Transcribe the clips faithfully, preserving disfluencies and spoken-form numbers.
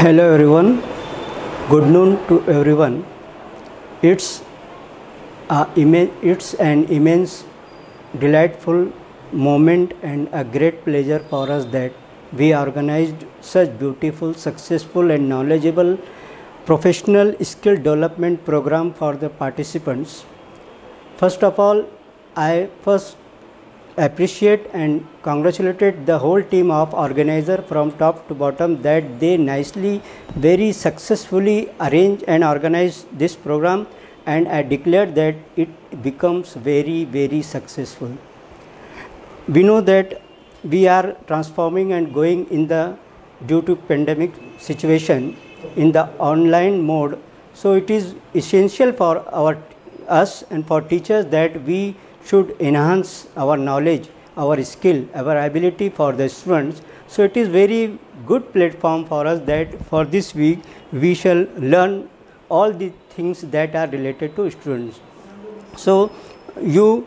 Hello everyone, good noon to everyone. It's, a it's an immense, delightful moment and a great pleasure for us that we organized such beautiful, successful and knowledgeable professional skill development program for the participants. First of all, I first appreciate and congratulated the whole team of organizer from top to bottom that they nicely, very successfully arrange and organize this program, and I declare that it becomes very very successful. We know that we are transforming and going in the due to pandemic situation in the online mode, so it is essential for our us and for teachers that we should enhance our knowledge, our skill, our ability for the students. So it is very good platform for us that for this week we shall learn all the things that are related to students. So you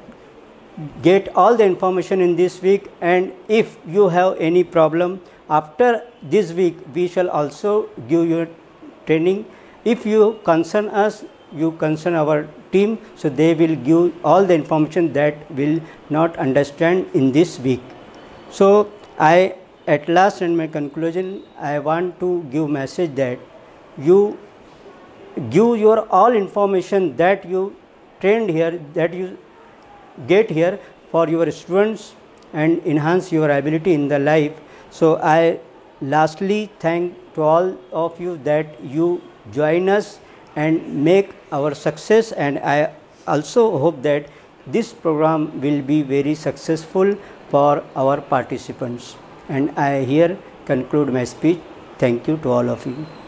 get all the information in this week, and if you have any problem after this week we shall also give you training. If you concern us, you concern our team, so they will give all the information that will not understand in this week. So I at last in my conclusion I want to give message that you give your all information that you trained here, that you get here for your students and enhance your ability in the life. So I lastly thank to all of you that you join us and make our success, and I also hope that this program will be very successful for our participants. And I here conclude my speech. Thank you to all of you.